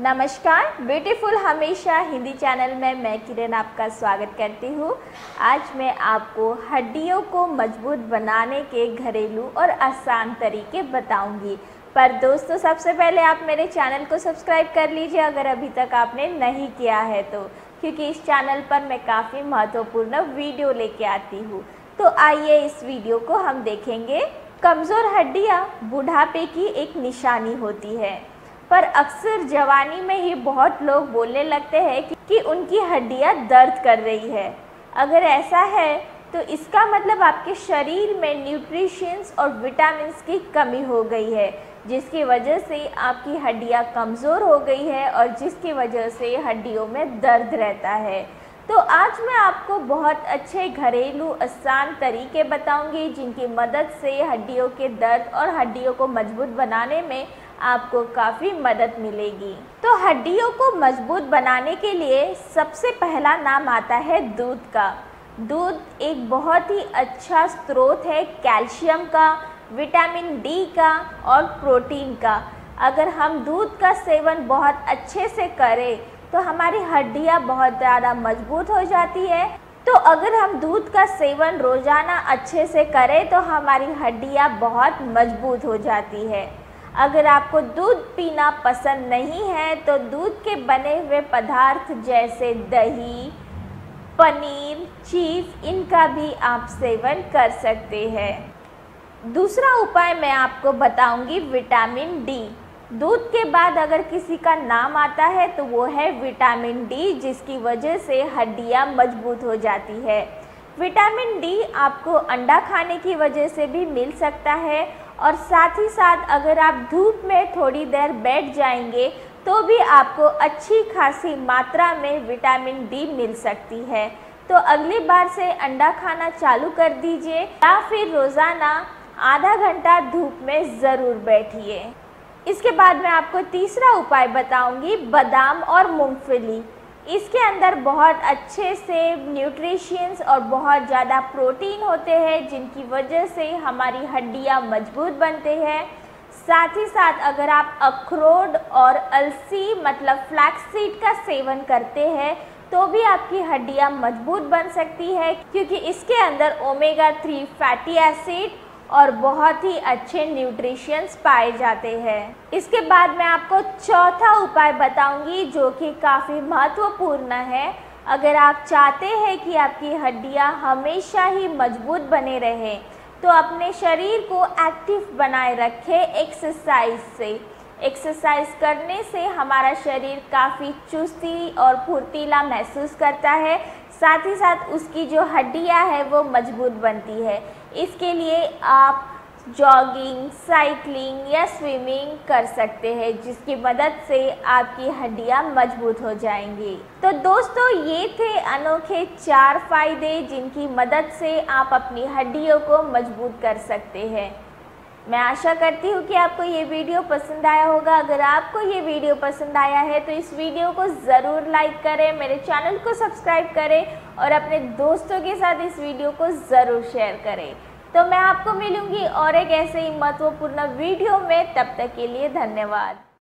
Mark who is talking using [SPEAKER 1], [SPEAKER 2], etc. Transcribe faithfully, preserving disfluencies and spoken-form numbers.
[SPEAKER 1] नमस्कार, ब्यूटीफुल हमेशा हिंदी चैनल में मैं किरण आपका स्वागत करती हूँ। आज मैं आपको हड्डियों को मजबूत बनाने के घरेलू और आसान तरीके बताऊंगी। पर दोस्तों, सबसे पहले आप मेरे चैनल को सब्सक्राइब कर लीजिए अगर अभी तक आपने नहीं किया है तो, क्योंकि इस चैनल पर मैं काफ़ी महत्वपूर्ण वीडियो लेके आती हूँ। तो आइए इस वीडियो को हम देखेंगे। कमज़ोर हड्डियाँ बुढ़ापे की एक निशानी होती है, पर अक्सर जवानी में ही बहुत लोग बोलने लगते हैं कि, कि उनकी हड्डियां दर्द कर रही है। अगर ऐसा है तो इसका मतलब आपके शरीर में न्यूट्रिशंस और विटामिन्स की कमी हो गई है, जिसकी वजह से आपकी हड्डियां कमज़ोर हो गई है और जिसकी वजह से हड्डियों में दर्द रहता है। तो आज मैं आपको बहुत अच्छे घरेलू आसान तरीके बताऊंगी जिनकी मदद से हड्डियों के दर्द और हड्डियों को मजबूत बनाने में आपको काफ़ी मदद मिलेगी। तो हड्डियों को मजबूत बनाने के लिए सबसे पहला नाम आता है दूध का। दूध एक बहुत ही अच्छा स्रोत है कैल्शियम का, विटामिन डी का और प्रोटीन का। अगर हम दूध का सेवन बहुत अच्छे से करें तो हमारी हड्डियां बहुत ज़्यादा मजबूत हो जाती है। तो अगर हम दूध का सेवन रोज़ाना अच्छे से करें तो हमारी हड्डियां बहुत मजबूत हो जाती है। अगर आपको दूध पीना पसंद नहीं है तो दूध के बने हुए पदार्थ जैसे दही, पनीर, चीज़, इनका भी आप सेवन कर सकते हैं। दूसरा उपाय मैं आपको बताऊंगी विटामिन डी। दूध के बाद अगर किसी का नाम आता है तो वो है विटामिन डी, जिसकी वजह से हड्डियां मजबूत हो जाती है। विटामिन डी आपको अंडा खाने की वजह से भी मिल सकता है और साथ ही साथ अगर आप धूप में थोड़ी देर बैठ जाएंगे तो भी आपको अच्छी खासी मात्रा में विटामिन डी मिल सकती है। तो अगली बार से अंडा खाना चालू कर दीजिए या फिर रोज़ाना आधा घंटा धूप में ज़रूर बैठिए। इसके बाद मैं आपको तीसरा उपाय बताऊंगी बादाम और मूंगफली। इसके अंदर बहुत अच्छे से न्यूट्रिशंस और बहुत ज़्यादा प्रोटीन होते हैं, जिनकी वजह से हमारी हड्डियां मजबूत बनते हैं। साथ ही साथ अगर आप अखरोट और अलसी मतलब फ्लैक्स सीड का सेवन करते हैं तो भी आपकी हड्डियां मजबूत बन सकती है, क्योंकि इसके अंदर ओमेगा थ्री फैटी एसिड और बहुत ही अच्छे न्यूट्रिशंस पाए जाते हैं। इसके बाद मैं आपको चौथा उपाय बताऊंगी जो कि काफ़ी महत्वपूर्ण है। अगर आप चाहते हैं कि आपकी हड्डियां हमेशा ही मजबूत बने रहें तो अपने शरीर को एक्टिव बनाए रखें एक्सरसाइज से। एक्सरसाइज करने से हमारा शरीर काफ़ी चुस्ती और फुर्तीला महसूस करता है, साथ ही साथ उसकी जो हड्डियां हैं वो मजबूत बनती है। इसके लिए आप जॉगिंग, साइकिलिंग या स्विमिंग कर सकते हैं, जिसकी मदद से आपकी हड्डियां मजबूत हो जाएंगी। तो दोस्तों, ये थे अनोखे चार फायदे जिनकी मदद से आप अपनी हड्डियों को मजबूत कर सकते हैं। मैं आशा करती हूँ कि आपको ये वीडियो पसंद आया होगा। अगर आपको ये वीडियो पसंद आया है तो इस वीडियो को ज़रूर लाइक करें, मेरे चैनल को सब्सक्राइब करें और अपने दोस्तों के साथ इस वीडियो को ज़रूर शेयर करें। तो मैं आपको मिलूँगी और एक ऐसे ही महत्वपूर्ण वीडियो में। तब तक के लिए धन्यवाद।